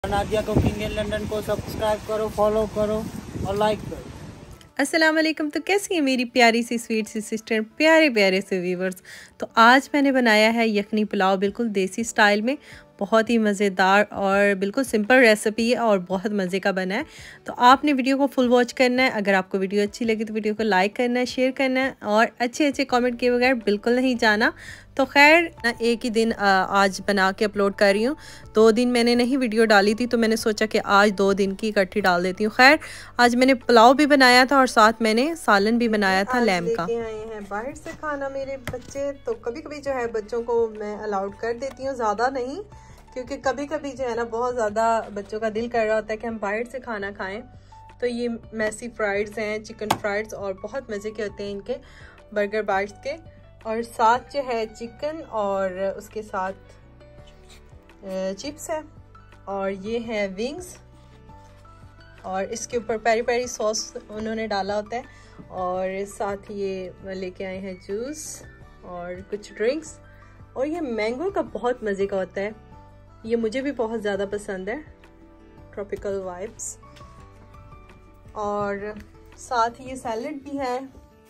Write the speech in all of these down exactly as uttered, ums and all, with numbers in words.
Nadia cooking in London को subscribe करो, follow करो और लाइक करो। अस्सलाम वालेकुम। तो कैसी है मेरी प्यारी सी स्वीट सी सिस्टर, प्यारे प्यारे से व्यूवर्स। तो आज मैंने बनाया है यखनी पुलाव, बिल्कुल देसी स्टाइल में, बहुत ही मज़ेदार और बिल्कुल सिंपल रेसिपी है और बहुत मज़े का बना है। तो आपने वीडियो को फुल वॉच करना है। अगर आपको वीडियो अच्छी लगी तो वीडियो को लाइक करना है, शेयर करना है और अच्छे अच्छे कमेंट किए बगैर बिल्कुल नहीं जाना। तो खैर एक ही दिन आज बना के अपलोड कर रही हूँ। दो दिन मैंने नहीं वीडियो डाली थी, तो मैंने सोचा कि आज दो दिन की इकट्ठी डाल देती हूँ। खैर आज मैंने पुलाव भी बनाया था और साथ मैंने सालन भी बनाया था लैम का। आए हैं बाहर से खाना मेरे बच्चे, तो कभी कभी जो है बच्चों को मैं अलाउड कर देती हूँ, ज़्यादा नहीं, क्योंकि कभी कभी जो है ना बहुत ज़्यादा बच्चों का दिल कर रहा होता है कि हम बाहर से खाना खाएं। तो ये मैसी फ्राइड्स हैं, चिकन फ्राइड्स, और बहुत मज़े के होते हैं इनके बर्गर बाइट्स के। और साथ जो है चिकन और उसके साथ चिप्स है, और ये है विंग्स, और इसके ऊपर पेरी पेरी सॉस उन्होंने डाला होता है, और साथ ये लेके आए हैं जूस और कुछ ड्रिंक्स। और ये मैंगो का बहुत मज़े का होता है, ये मुझे भी बहुत ज़्यादा पसंद है, ट्रॉपिकल वाइब्स। और साथ ये सैलेड भी है।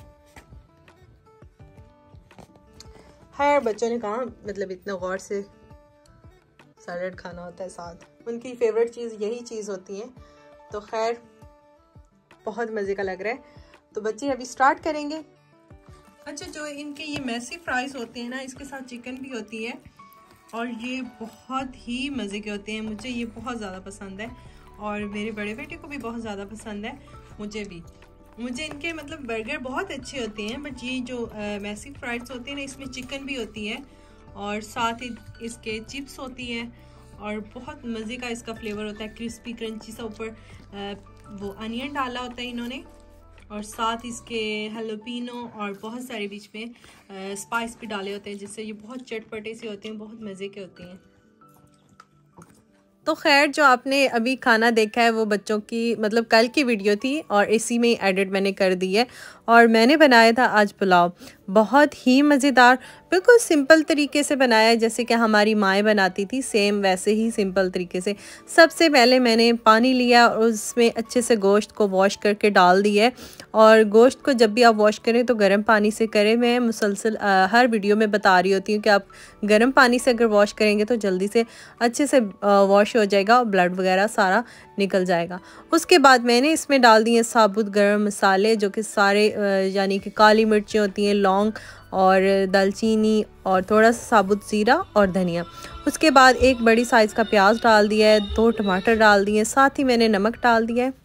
खैर बच्चों ने कहा मतलब इतना गौर से सैलेड खाना होता है, साथ उनकी फेवरेट चीज़ यही चीज़ होती है। तो खैर बहुत मज़े का लग रहा है। तो बच्चे अभी स्टार्ट करेंगे। अच्छा, जो इनके ये मैसी फ्राइज होते हैं ना, इसके साथ चिकन भी होती है और ये बहुत ही मज़े के होते हैं। मुझे ये बहुत ज़्यादा पसंद है और मेरे बड़े बेटे को भी बहुत ज़्यादा पसंद है, मुझे भी। मुझे इनके मतलब बर्गर बहुत अच्छे होते हैं, बट ये जो मैसी फ्राइड्स होती हैं ना, इसमें चिकन भी होती है और साथ ही इसके चिप्स होती हैं और बहुत मज़े का इसका फ्लेवर होता है, क्रिस्पी क्रंची सा। ऊपर वो अनियन डाला होता है इन्होंने, और साथ इसके हैलोपिनो और बहुत सारे बीच में स्पाइस भी डाले होते हैं, जिससे ये बहुत चटपटे से होते हैं, बहुत मज़े के होते हैं। तो खैर जो आपने अभी खाना देखा है वो बच्चों की मतलब कल की वीडियो थी और इसी में एडिट मैंने कर दी है। और मैंने बनाया था आज पुलाव, बहुत ही मज़ेदार, बिल्कुल सिंपल तरीके से बनाया है, जैसे कि हमारी माएँ बनाती थी, सेम वैसे ही सिंपल तरीके से। सबसे पहले मैंने पानी लिया और उसमें अच्छे से गोश्त को वॉश करके डाल दिया है। और गोश्त को जब भी आप वॉश करें तो गर्म पानी से करें। मैं मुसलसल हर वीडियो में बता रही होती हूँ कि आप गर्म पानी से अगर वॉश करेंगे तो जल्दी से अच्छे से वॉश हो जाएगा और ब्लड वगैरह सारा निकल जाएगा। उसके बाद मैंने इसमें डाल दिए साबुत गरम मसाले, जो कि सारे यानी कि काली मिर्चें होती हैं, लौंग और दालचीनी, और थोड़ा सा साबुत ज़ीरा और धनिया। उसके बाद एक बड़ी साइज़ का प्याज डाल दिया है, दो टमाटर डाल दिए, साथ ही मैंने नमक डाल दिया है।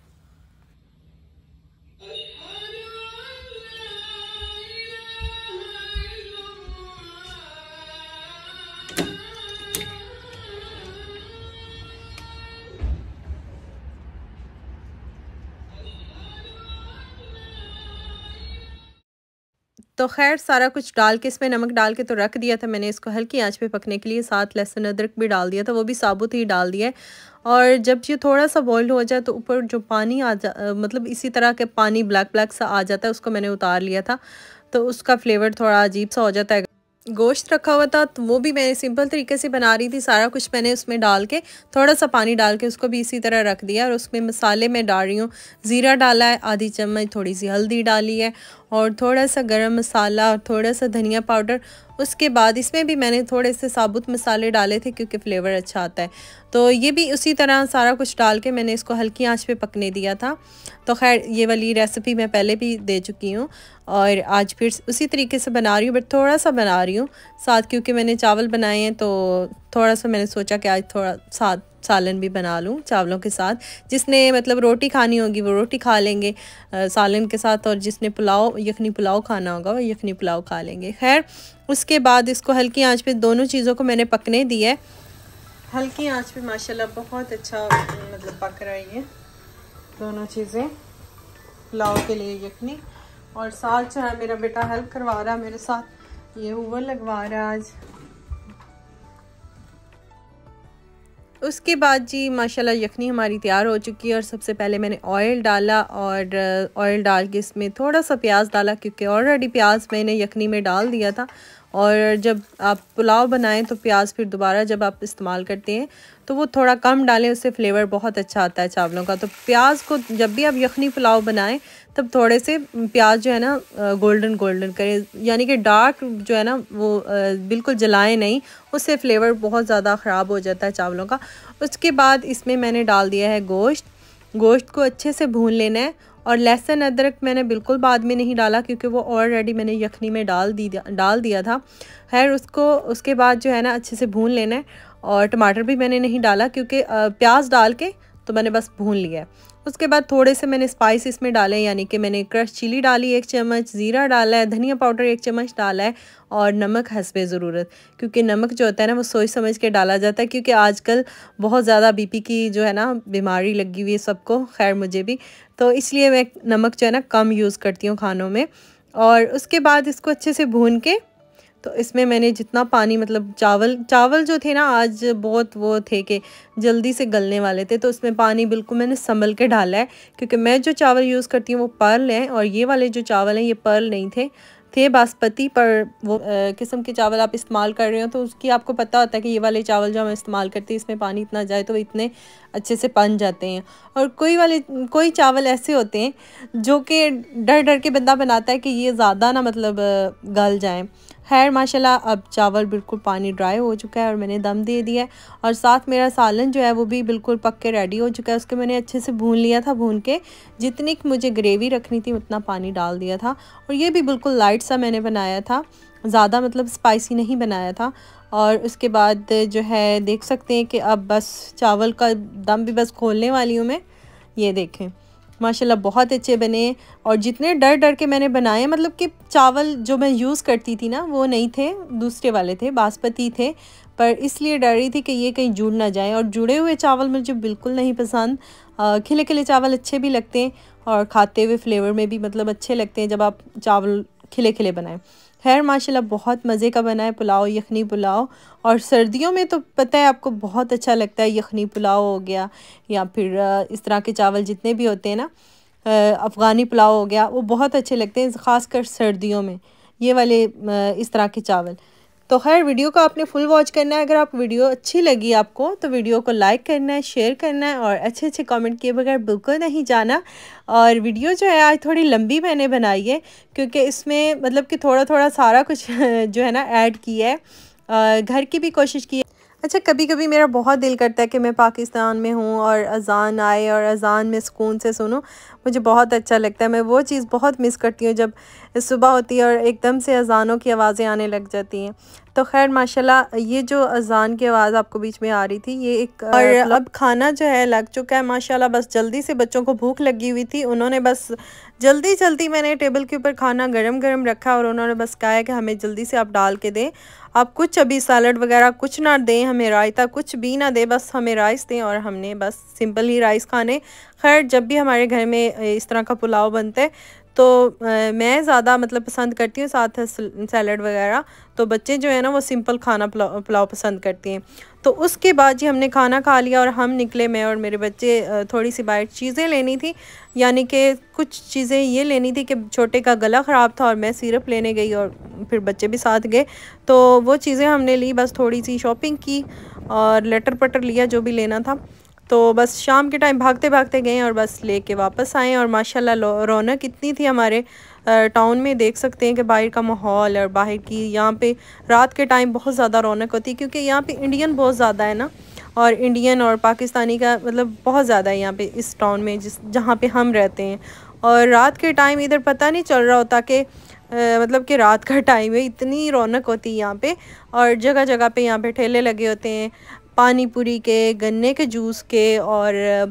तो खैर सारा कुछ डाल के इसमें नमक डाल के तो रख दिया था मैंने इसको हल्की आंच पे पकने के लिए। साथ लहसुन अदरक भी डाल दिया था, वो भी साबुत ही डाल दिया है। और जब ये थोड़ा सा बॉइल्ड हो जाए तो ऊपर जो पानी आ जा मतलब इसी तरह के पानी ब्लैक ब्लैक सा आ जाता है, उसको मैंने उतार लिया था, तो उसका फ्लेवर थोड़ा अजीब सा हो जाता है। गोश्त रखा हुआ था तो वो भी मैंने सिंपल तरीके से बना रही थी, सारा कुछ मैंने उसमें डाल के थोड़ा सा पानी डाल के उसको भी इसी तरह रख दिया। और उसमें मसाले में डाल रही हूँ, ज़ीरा डाला है आधी चम्मच, थोड़ी सी हल्दी डाली है और थोड़ा सा गरम मसाला और थोड़ा सा धनिया पाउडर। उसके बाद इसमें भी मैंने थोड़े से साबुत मसाले डाले थे क्योंकि फ्लेवर अच्छा आता है। तो ये भी उसी तरह सारा कुछ डाल के मैंने इसको हल्की आंच पे पकने दिया था। तो खैर ये वाली रेसिपी मैं पहले भी दे चुकी हूँ और आज फिर उसी तरीके से बना रही हूँ, बट थोड़ा सा बना रही हूँ साथ, क्योंकि मैंने चावल बनाए हैं तो थोड़ा सा मैंने सोचा कि आज थोड़ा साथ सालन भी बना लूँ चावलों के साथ। जिसने मतलब रोटी खानी होगी वो रोटी खा लेंगे आ, सालन के साथ, और जिसने पुलाव यखनी पुलाव खाना होगा वो यखनी पुलाव खा लेंगे। खैर उसके बाद इसको हल्की आंच पे दोनों चीज़ों को मैंने पकने दिया है। हल्की आंच पे माशाल्लाह बहुत अच्छा मतलब पक रहा है ये दोनों चीज़ें पुलाव के लिए यखनी। और साथ जो है मेरा बेटा हेल्प करवा रहा है मेरे साथ, ये ओवन लगवा रहा है आज। उसके बाद जी माशाल्लाह यखनी हमारी तैयार हो चुकी है। और सबसे पहले मैंने ऑयल डाला और ऑयल डाल के इसमें थोड़ा सा प्याज डाला, क्योंकि ऑलरेडी प्याज मैंने यखनी में डाल दिया था और जब आप पुलाव बनाएं तो प्याज फिर दोबारा जब आप इस्तेमाल करते हैं तो वो थोड़ा कम डालें, उससे फ्लेवर बहुत अच्छा आता है चावलों का। तो प्याज को जब भी आप यखनी पुलाव बनाएं तब थोड़े से प्याज जो है ना गोल्डन गोल्डन करें, यानी कि डार्क जो है ना वो बिल्कुल जलाएं नहीं, उससे फ्लेवर बहुत ज़्यादा ख़राब हो जाता है चावलों का। उसके बाद इसमें मैंने डाल दिया है गोश्त। गोश्त को अच्छे से भून लेना है, और लहसुन अदरक मैंने बिल्कुल बाद में नहीं डाला क्योंकि वो ऑलरेडी मैंने यखनी में डाल दी डाल दिया था। खैर उसको उसके बाद जो है ना अच्छे से भून लेना है, और टमाटर भी मैंने नहीं डाला क्योंकि प्याज डाल के तो मैंने बस भून लिया है। उसके बाद थोड़े से मैंने स्पाइस इसमें डाले, यानी कि मैंने क्रश चिली डाली एक चम्मच, ज़ीरा डाला है, धनिया पाउडर एक चम्मच डाला है, और नमक हस्बे ज़रूरत, क्योंकि नमक जो होता है ना वो सोच समझ के डाला जाता है, क्योंकि आजकल बहुत ज़्यादा बीपी की जो है ना बीमारी लगी हुई है सबको, खैर मुझे भी, तो इसलिए मैं नमक जो है ना कम यूज़ करती हूँ खानों में। और उसके बाद इसको अच्छे से भून के तो इसमें मैंने जितना पानी, मतलब चावल चावल जो थे ना आज बहुत वो थे कि जल्दी से गलने वाले थे, तो उसमें पानी बिल्कुल मैंने संभल के डाला है, क्योंकि मैं जो चावल यूज़ करती हूँ वो पर्ल हैं, और ये वाले जो चावल हैं ये पर्ल नहीं थे थे बासमती, पर वो किस्म के चावल आप इस्तेमाल कर रहे हो तो उसकी आपको पता होता है कि ये वाले चावल जो हम इस्तेमाल करते हैं इसमें पानी इतना जाए तो वो इतने अच्छे से पन जाते हैं। और कोई वाले कोई चावल ऐसे होते हैं जो कि डर डर के बंदा बनाता है कि ये ज़्यादा ना मतलब गल जाएँ। खैर माशाल्लाह अब चावल बिल्कुल पानी ड्राई हो चुका है और मैंने दम दे दिया है, और साथ मेरा सालन जो है वो भी बिल्कुल पक के रेडी हो चुका है। उसके मैंने अच्छे से भून लिया था, भून के जितनी मुझे ग्रेवी रखनी थी उतना पानी डाल दिया था, और ये भी बिल्कुल लाइट सा मैंने बनाया था, ज़्यादा मतलब स्पाइसी नहीं बनाया था। और उसके बाद जो है देख सकते हैं कि अब बस चावल का दम भी बस खोलने वाली हूँ मैं। ये देखें माशाल्लाह बहुत अच्छे बने, और जितने डर डर के मैंने बनाए, मतलब कि चावल जो मैं यूज़ करती थी ना वो नहीं थे, दूसरे वाले थे, बासमती थे, पर इसलिए डर रही थी कि ये कहीं जुड़ ना जाए। और जुड़े हुए चावल मुझे बिल्कुल नहीं पसंद। खिले खिले चावल अच्छे भी लगते हैं और खाते हुए फ्लेवर में भी मतलब अच्छे लगते हैं जब आप चावल खिले खिले बनाएं। खैर माशाल्लाह बहुत मज़े का बना है पुलाव, यखनी पुलाव, और सर्दियों में तो पता है आपको बहुत अच्छा लगता है। यखनी पुलाव हो गया या फिर इस तरह के चावल जितने भी होते हैं ना, अफ़गानी पुलाव हो गया, वो बहुत अच्छे लगते हैं ख़ासकर सर्दियों में, ये वाले इस तरह के चावल। तो खैर वीडियो को आपने फुल वॉच करना है। अगर आप वीडियो अच्छी लगी आपको तो वीडियो को लाइक करना है, शेयर करना है, और अच्छे अच्छे कमेंट किए बगैर बिल्कुल नहीं जाना। और वीडियो जो है आज थोड़ी लंबी मैंने बनाई है क्योंकि इसमें मतलब कि थोड़ा थोड़ा सारा कुछ जो है ना ऐड किया है, घर की भी कोशिश की है। अच्छा कभी कभी मेरा बहुत दिल करता है कि मैं पाकिस्तान में हूँ और अज़ान आए और अज़ान में सुकून से सुनूँ, मुझे बहुत अच्छा लगता है। मैं वो चीज़ बहुत मिस करती हूँ जब सुबह होती है और एकदम से अज़ानों की आवाज़ें आने लग जाती हैं। तो खैर माशाल्लाह ये जो अज़ान की आवाज़ आपको बीच में आ रही थी ये एक, और अब खाना जो है लग चुका है माशाल्लाह। बस जल्दी से बच्चों को भूख लगी हुई थी, उन्होंने बस जल्दी जल्दी मैंने टेबल के ऊपर खाना गरम गरम रखा और उन्होंने बस कहा है कि हमें जल्दी से आप डाल के दें, आप कुछ अभी सैलड वगैरह कुछ ना दें, हमें रायता कुछ भी ना दें, बस हमें राइस दें, और हमने बस सिंपल ही राइस खाने। खैर जब भी हमारे घर में इस तरह का पुलाव बनता है तो आ, मैं ज़्यादा मतलब पसंद करती हूँ साथ सैलड वगैरह, तो बच्चे जो है ना वो सिंपल खाना पुलाव पुलाव पसंद करते हैं। तो उसके बाद जी हमने खाना खा लिया और हम निकले, मैं और मेरे बच्चे थोड़ी सी बाहर चीज़ें लेनी थी, यानी कि कुछ चीज़ें ये लेनी थी कि छोटे का गला ख़राब था और मैं सिरप लेने गई और फिर बच्चे भी साथ गए, तो वो चीज़ें हमने ली, बस थोड़ी सी शॉपिंग की और लेटर पटर लिया जो भी लेना था। तो बस शाम के टाइम भागते भागते गए और बस लेके वापस आए। और माशाल्लाह रौनक इतनी थी हमारे टाउन में, देख सकते हैं कि बाहर का माहौल और बाहर की यहाँ पे रात के टाइम बहुत ज़्यादा रौनक होती है, क्योंकि यहाँ पे इंडियन बहुत ज़्यादा है ना, और इंडियन और पाकिस्तानी का मतलब बहुत ज़्यादा है यहाँ पे इस टाउन में जिस जहाँ पे हम रहते हैं। और रात के टाइम इधर पता नहीं चल रहा होता कि मतलब कि रात का टाइम है, इतनी रौनक होती है यहाँ पे, और जगह जगह पे यहाँ पे ठेले लगे होते हैं पानी पूरी के, गन्ने के जूस के, और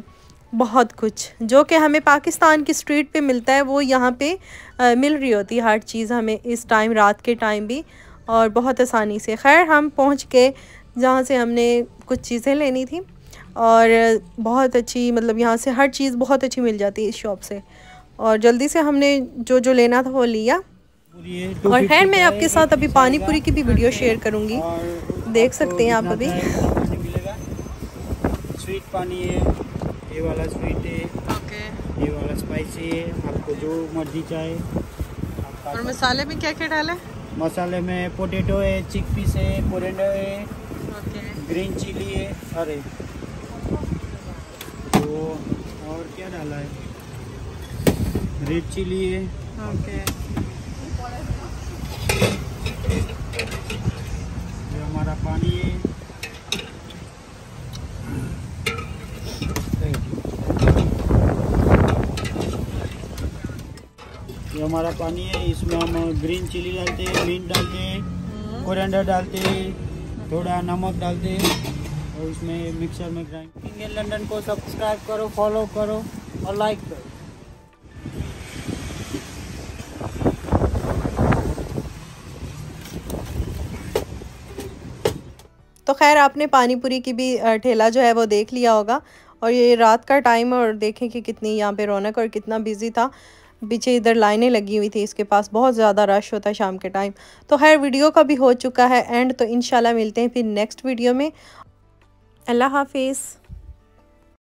बहुत कुछ जो कि हमें पाकिस्तान की स्ट्रीट पे मिलता है वो यहाँ पे आ, मिल रही होती है हर चीज़ हमें इस टाइम, रात के टाइम भी, और बहुत आसानी से। खैर हम पहुँच के जहाँ से हमने कुछ चीज़ें लेनी थी, और बहुत अच्छी मतलब यहाँ से हर चीज़ बहुत अच्छी मिल जाती है इस शॉप से, और जल्दी से हमने जो जो लेना था वो लिया। और खैर मैं आपके साथ अभी पानी पूरी की भी वीडियो शेयर करूँगी, देख सकते हैं आप अभी। स्वीट पानी है, ये वाला स्वीट है, ओके, ये वाला स्पाइसी है, आपको जो मर्जी चाहे। और मसाले में क्या क्या डाला है? मसाले में पोटैटो है, चिकपीस है, कोरिएंडर है, ओके ग्रीन चिली है, अरे तो और क्या डाला है, रेड चिली है, ओके ये हमारा पानी है, ये हमारा पानी है। इसमें हम ग्रीन चिली डालते हैं, मिंट डालते हैं, कोरिएंडर डालते हैं, थोड़ा नमक डालते हैं और इसमें मिक्सर में ग्राइंड। इंडियन लंदन को सब्सक्राइब करो, फॉलो करो और लाइक करो। तो खैर आपने पानी पूरी की भी ठेला जो है वो देख लिया होगा। और ये रात का टाइम है और देखें कि कितनी यहाँ पे रौनक और कितना बिजी था। पीछे इधर लाइनें लगी हुई थी, इसके पास बहुत ज़्यादा रश होता है शाम के टाइम। तो खैर वीडियो का भी हो चुका है एंड, तो इंशाल्लाह मिलते हैं फिर नेक्स्ट वीडियो में। अल्लाह हाफिज़।